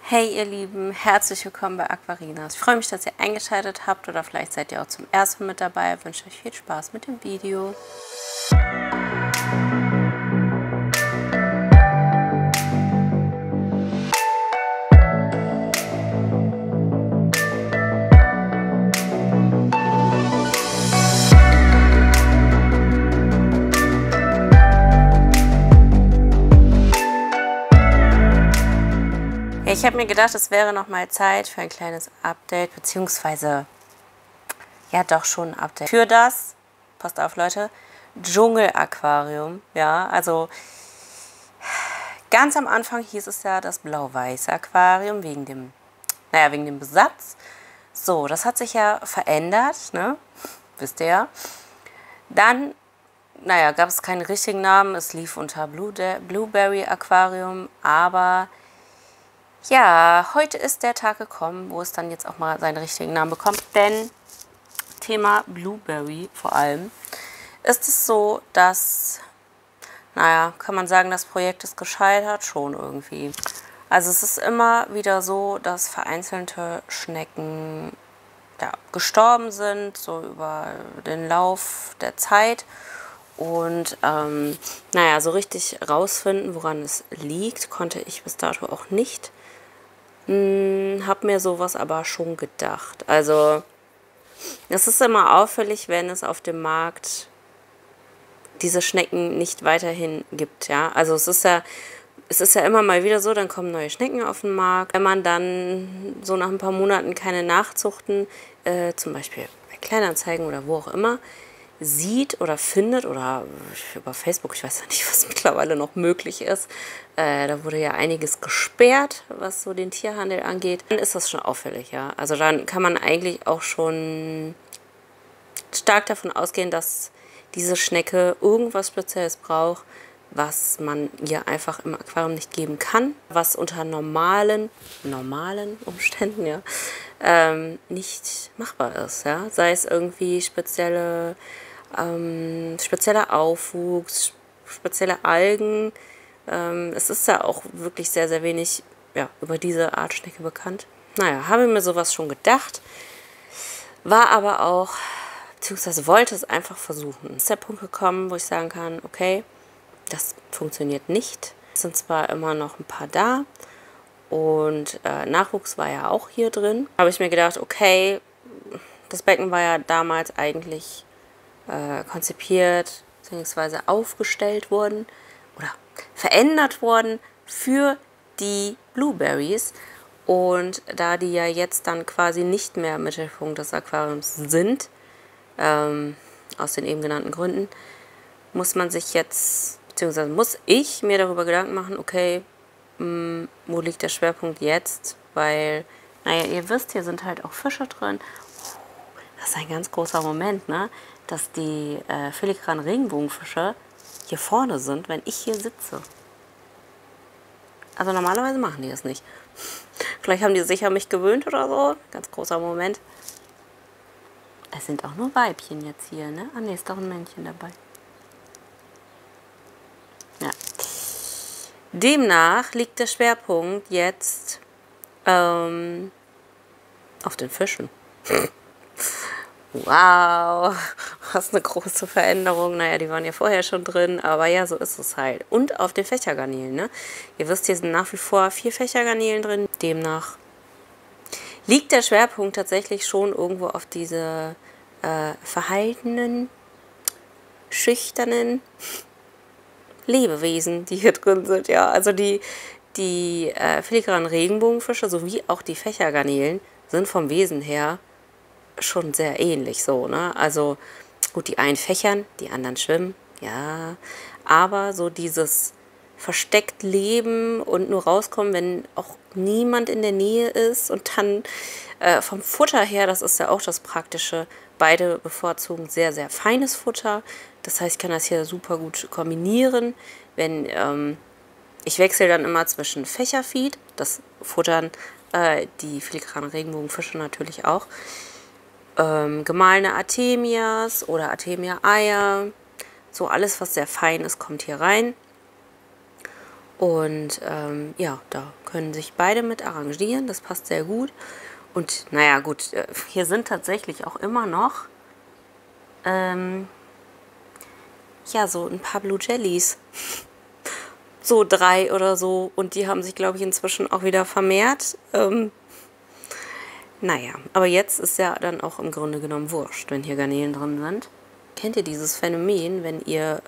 Hey ihr Lieben, herzlich willkommen bei Aquarinas. Ich freue mich, dass ihr eingeschaltet habt oder vielleicht seid ihr auch zum ersten Mal mit dabei. Ich wünsche euch viel Spaß mit dem Video. Ich habe mir gedacht, es wäre noch mal Zeit für ein kleines Update, beziehungsweise, ja doch schon ein Update. Für das, passt auf Leute, Dschungel-Aquarium, ja, also ganz am Anfang hieß es ja das blau-weiße Aquarium, wegen dem Besatz. So, das hat sich ja verändert, ne, wisst ihr ja. Dann, gab es keinen richtigen Namen, es lief unter Blueberry Aquarium, aber ja, heute ist der Tag gekommen, wo es dann jetzt auch mal seinen richtigen Namen bekommt, denn Thema Blueberry vor allem ist es so, dass, kann man sagen, das Projekt ist gescheitert, schon irgendwie. Also es ist immer wieder so, dass vereinzelte Schnecken gestorben sind, so über den Lauf der Zeit. Und so richtig rausfinden, woran es liegt, konnte ich bis dato auch nicht. Hab mir sowas aber schon gedacht. Also es ist immer auffällig, wenn es auf dem Markt diese Schnecken nicht weiterhin gibt, ja. Also es ist ja immer mal wieder so, dann kommen neue Schnecken auf den Markt. Wenn man dann so nach ein paar Monaten keine Nachzuchten, zum Beispiel bei Kleinanzeigen oder wo auch immer, sieht oder findet oder über Facebook, ich weiß ja nicht, was mittlerweile noch möglich ist, da wurde ja einiges gesperrt, was so den Tierhandel angeht, dann ist das schon auffällig, ja. Also dann kann man eigentlich auch schon stark davon ausgehen, dass diese Schnecke irgendwas Spezielles braucht, was man ihr einfach im Aquarium nicht geben kann, was unter normalen Umständen nicht machbar ist, ja. Sei es irgendwie spezieller Aufwuchs, spezielle Algen. Es ist ja auch wirklich sehr, sehr wenig über diese Art Schnecke bekannt. Habe mir sowas schon gedacht, war aber auch, beziehungsweise wollte es einfach versuchen. Ist der Punkt gekommen, wo ich sagen kann, okay, das funktioniert nicht. Es sind zwar immer noch ein paar da und Nachwuchs war ja auch hier drin. Habe ich mir gedacht, okay, das Becken war ja damals eigentlich konzipiert bzw. aufgestellt worden oder verändert worden für die Blueberries. Und da die ja jetzt dann quasi nicht mehr Mittelpunkt des Aquariums sind, aus den eben genannten Gründen, muss man sich jetzt, beziehungsweise muss ich mir darüber Gedanken machen, okay, wo liegt der Schwerpunkt jetzt? Weil, ihr wisst, hier sind halt auch Fische drin. Das ist ein ganz großer Moment, ne? Dass die filigranen Regenbogenfische hier vorne sind, wenn ich hier sitze. Also normalerweise machen die das nicht. Vielleicht haben die sich an mich gewöhnt oder so. Ganz großer Moment. Es sind auch nur Weibchen jetzt hier, ne? Ah ne, ist doch ein Männchen dabei. Ja. Demnach liegt der Schwerpunkt jetzt auf den Fischen. Wow, was eine große Veränderung. Die waren ja vorher schon drin, aber ja, so ist es halt. Und auf den Fächergarnelen, ne? Ihr wisst, hier sind nach wie vor 4 Fächergarnelen drin. Demnach liegt der Schwerpunkt tatsächlich schon irgendwo auf diese verhaltenen, schüchternen Lebewesen, die hier drin sind, ja. Also die filigranen Regenbogenfische sowie auch die Fächergarnelen sind vom Wesen her schon sehr ähnlich so, ne? Also gut, die einen fächern, die anderen schwimmen, ja, aber so dieses versteckt leben und nur rauskommen, wenn auch niemand in der Nähe ist und dann vom Futter her, das ist ja auch das Praktische, beide bevorzugen sehr, sehr feines Futter, das heißt, ich kann das hier super gut kombinieren, wenn ich wechsle dann immer zwischen Fächerfeed, das futtern die filigranen Regenbogenfische natürlich auch, gemahlene Artemias oder Artemia-Eier. So alles, was sehr fein ist, kommt hier rein. Und ja, da können sich beide mit arrangieren. Das passt sehr gut. Und naja, gut, hier sind tatsächlich auch immer noch ja, so ein paar Blue Jellies. So 3 oder so. Und die haben sich, glaube ich, inzwischen auch wieder vermehrt. Naja, aber jetzt ist ja dann auch im Grunde genommen wurscht, wenn hier Garnelen drin sind. Kennt ihr dieses Phänomen, wenn ihr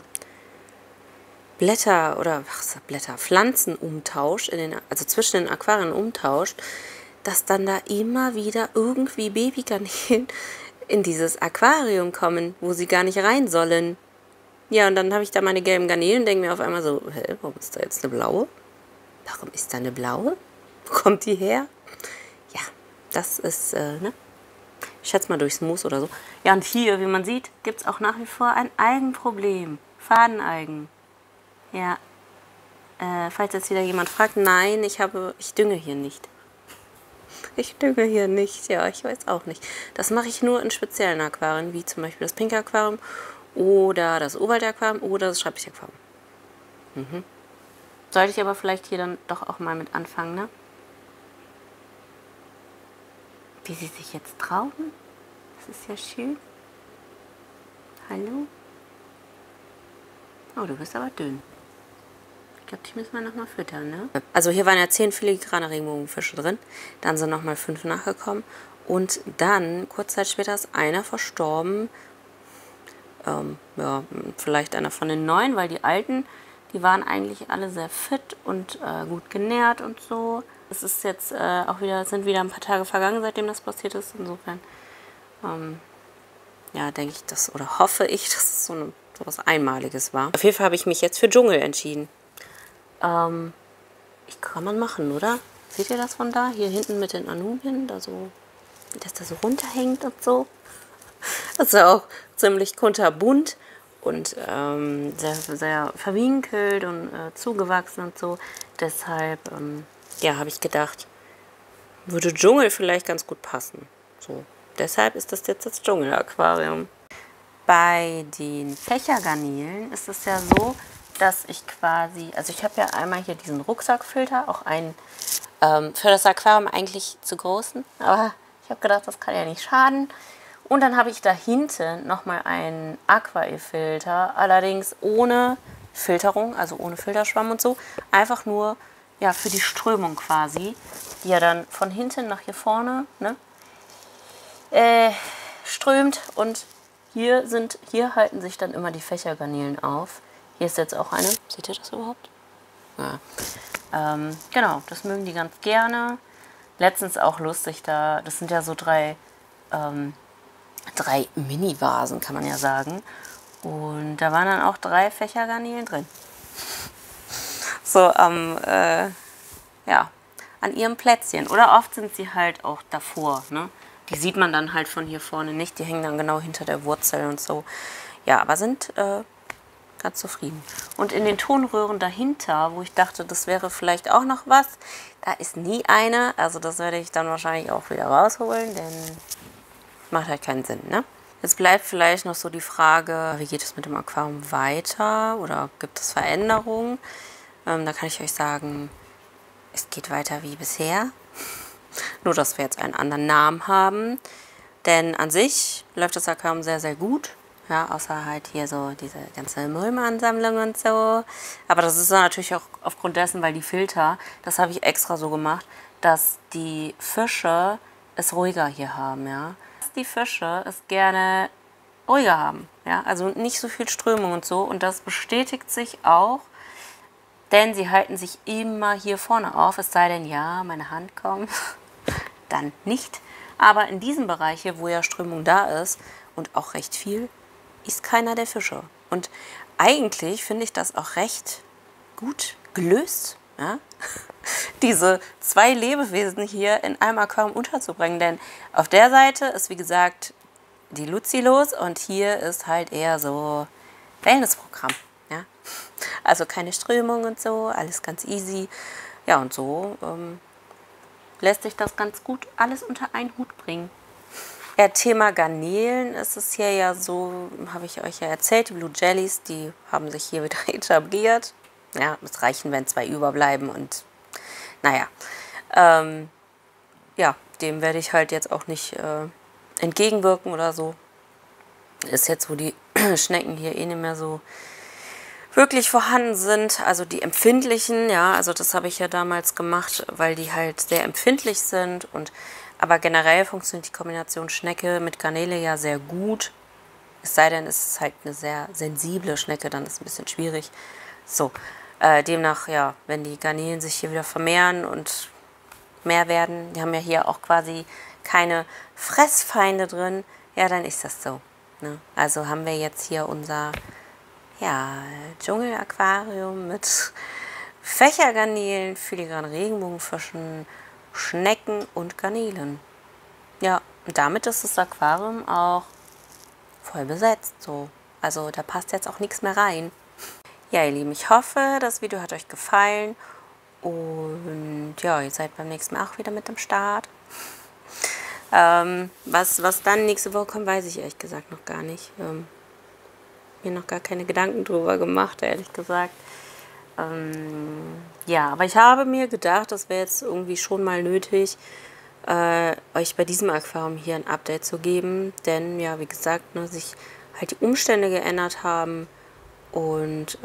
Blätter oder Pflanzen umtauscht, also zwischen den Aquarien umtauscht, dass dann da immer wieder irgendwie Babygarnelen in dieses Aquarium kommen, wo sie gar nicht rein sollen. Ja, und dann habe ich da meine gelben Garnelen und denke mir auf einmal so, hä, warum ist da jetzt eine blaue? Warum ist da eine blaue? Wo kommt die her? Ja, das ist, ne? Ich schätze mal durchs Moos oder so. Ja, und hier, wie man sieht, gibt es auch nach wie vor ein Algenproblem. Fadenalgen. Ja, falls jetzt wieder jemand fragt, nein, ich dünge hier nicht. Ich dünge hier nicht, ja, ich weiß auch nicht. Das mache ich nur in speziellen Aquarien, wie zum Beispiel das Pinke Aquarium oder das Ovalte Aquarium oder das Schreibtisch Aquarium. Sollte ich aber vielleicht hier dann doch auch mal mit anfangen, ne? Wie sie sich jetzt trauen. Das ist ja schön. Hallo? Oh, du bist aber dünn. Ich glaube, die müssen wir nochmal füttern, ne? Also hier waren ja 10 filigrane Regenbogenfische drin. Dann sind nochmal 5 nachgekommen. Und dann, kurz Zeit später, ist einer verstorben. Ja, vielleicht einer von den neuen, weil die alten, die waren eigentlich alle sehr fit und gut genährt und so. Es ist jetzt auch wieder, sind wieder ein paar Tage vergangen, seitdem das passiert ist. Insofern, ja, denke ich das, oder hoffe ich, dass es so was Einmaliges war. Auf jeden Fall habe ich mich jetzt für Dschungel entschieden. Kann man machen, oder? Seht ihr das von da? Hier hinten mit den Anubien, da so, dass da so runterhängt und so. Das ist ja auch ziemlich kunterbunt und sehr, sehr verwinkelt und zugewachsen und so. Deshalb, ja, habe ich gedacht, würde Dschungel vielleicht ganz gut passen. So, deshalb ist das jetzt das Dschungel-Aquarium. Bei den Fächergarnelen ist es ja so, dass ich quasi, also ich habe ja einmal hier diesen Rucksackfilter, auch einen für das Aquarium eigentlich zu großen, aber ich habe gedacht, das kann ja nicht schaden. Und dann habe ich da hinten nochmal einen Aqua-E-Filter, allerdings ohne Filterung, also ohne Filterschwamm und so, einfach nur ja, für die Strömung quasi, die ja dann von hinten nach hier vorne, ne, strömt und hier halten sich dann immer die Fächergarnelen auf. Hier ist jetzt auch eine. Seht ihr das überhaupt? Ja. Genau, das mögen die ganz gerne. Letztens auch lustig, das sind ja so drei Mini-Vasen, kann man ja sagen. Und da waren dann auch 3 Fächergarnelen drin. So ja, an ihrem Plätzchen. Oder oft sind sie halt auch davor, ne? Die sieht man dann halt von hier vorne nicht. Die hängen dann genau hinter der Wurzel und so. Ja, aber sind ganz zufrieden. Und in den Tonröhren dahinter, wo ich dachte, das wäre vielleicht auch noch was, da ist nie eine. Also das werde ich dann wahrscheinlich auch wieder rausholen, denn macht halt keinen Sinn, ne? Jetzt bleibt vielleicht noch so die Frage, wie geht es mit dem Aquarium weiter oder gibt es Veränderungen? Da kann ich euch sagen, es geht weiter wie bisher. Nur, dass wir jetzt einen anderen Namen haben. Denn an sich läuft das Aquarium sehr, sehr gut. Ja, außer halt hier so diese ganze Mulmansammlung und so. Aber das ist dann natürlich auch aufgrund dessen, weil die Filter, das habe ich extra so gemacht, dass die Fische es ruhiger hier haben, ja. Die Fische es gerne ruhiger haben, ja. Also nicht so viel Strömung und so. Und das bestätigt sich auch, denn sie halten sich immer hier vorne auf. Es sei denn, ja, meine Hand kommt, dann nicht. Aber in diesem Bereich hier, wo ja Strömung da ist und auch recht viel, ist keiner der Fische. Und eigentlich finde ich das auch recht gut gelöst, ja? Diese 2 Lebewesen hier in einem Aquarium unterzubringen. Denn auf der Seite ist, wie gesagt, die Luzi los und hier ist halt eher so Wellnessprogramm. Ja? Also keine Strömung und so, alles ganz easy. Ja, und so lässt sich das ganz gut alles unter einen Hut bringen. Ja, Thema Garnelen ist es hier ja so, habe ich euch ja erzählt, die Blue Jellies, die haben sich hier wieder etabliert. Ja, es reichen, wenn 2 überbleiben und naja. Ja, dem werde ich halt jetzt auch nicht entgegenwirken oder so. Ist jetzt, wo die Schnecken hier eh nicht mehr so wirklich vorhanden sind, also die empfindlichen, ja, also das habe ich ja damals gemacht, weil die halt sehr empfindlich sind aber generell funktioniert die Kombination Schnecke mit Garnele ja sehr gut. Es sei denn, es ist halt eine sehr sensible Schnecke, dann ist es ein bisschen schwierig. So, demnach, ja, wenn die Garnelen sich hier wieder vermehren und mehr werden, die haben ja hier auch quasi keine Fressfeinde drin, ja, dann ist das so. Ne? Also haben wir jetzt hier unser Dschungelaquarium mit Fächergarnelen, filigranen Regenbogenfischen, Schnecken und Garnelen. Ja, und damit ist das Aquarium auch voll besetzt. So. Also da passt jetzt auch nichts mehr rein. Ja, ihr Lieben, ich hoffe, das Video hat euch gefallen. Und ja, ihr seid beim nächsten Mal auch wieder mit am Start. Was dann nächste Woche kommt, weiß ich ehrlich gesagt noch gar nicht. Mir noch gar keine Gedanken drüber gemacht, ehrlich gesagt. Ja, aber ich habe mir gedacht, das wäre jetzt irgendwie schon mal nötig, euch bei diesem Aquarium hier ein Update zu geben. Denn, ja, wie gesagt, ne, sich halt die Umstände geändert haben. Und,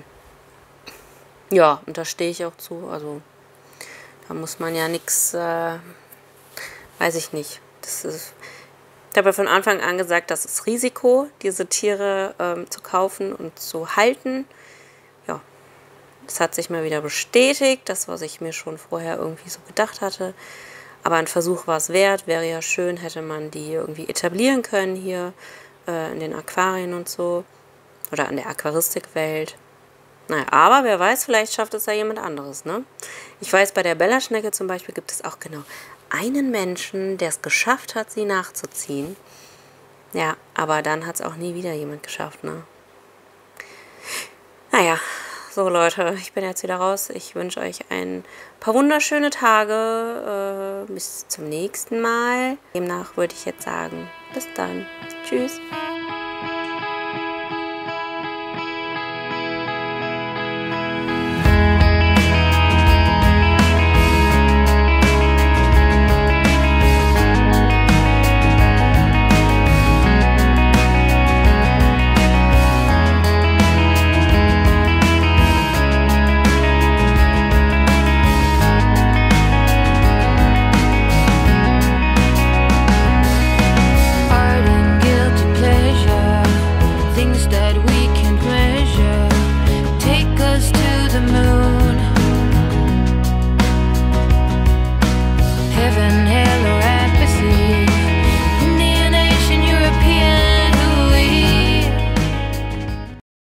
ja, und da stehe ich auch zu. Also, da muss man ja nichts, weiß ich nicht. Ich habe ja von Anfang an gesagt, das ist Risiko, diese Tiere zu kaufen und zu halten. Ja, das hat sich mal wieder bestätigt, das, was ich mir schon vorher irgendwie so gedacht hatte. Aber ein Versuch war es wert, wäre ja schön, hätte man die irgendwie etablieren können hier in den Aquarien und so. Oder an der Aquaristikwelt. Naja, aber wer weiß, vielleicht schafft es ja jemand anderes, ne? Ich weiß, bei der Bellaschnecke zum Beispiel gibt es auch genau einen Menschen, der es geschafft hat, sie nachzuziehen. Ja, aber dann hat es auch nie wieder jemand geschafft, ne? Naja, so Leute, ich bin jetzt wieder raus. Ich wünsche euch ein paar wunderschöne Tage. Bis zum nächsten Mal. Demnach würde ich jetzt sagen, bis dann. Tschüss.